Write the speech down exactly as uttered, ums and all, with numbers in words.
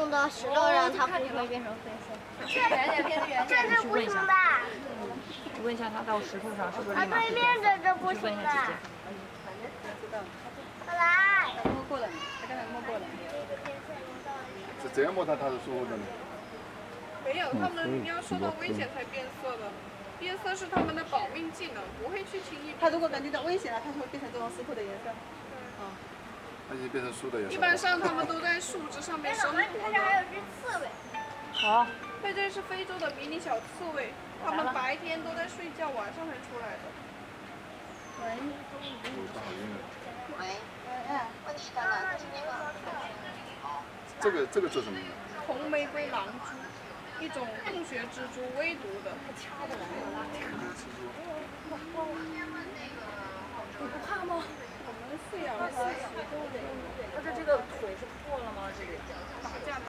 弄到石头上，它不会变成灰色。 圆点偏圆点。 这是不行的。 问一下他到石头上是不是立马对面这这不行的。快来。 摸过了，他刚才摸过了。 是这样摸它，它是舒服的呢。 没有，他们要受到危险才变色的。变色是他们的保命技能，不会去轻易。 它如果感觉到危险了，它就会变成这种石头的颜色。 嗯。 它已经变成树的颜色。 一般上他们都在树枝上面生活的。 这还有只刺猬。 好。 对，这是非洲的迷你小刺猬，它们白天都在睡觉，晚上才出来的。 喂。 喂。嗯。问题在哪？就是那个。 这个这个做什么的？ 红玫瑰狼蛛，一种洞穴蜘蛛，微毒的。掐的来了。 你不怕吗？ 我们饲养的是石头的。 它的这个腿是破了吗？这里。 打架。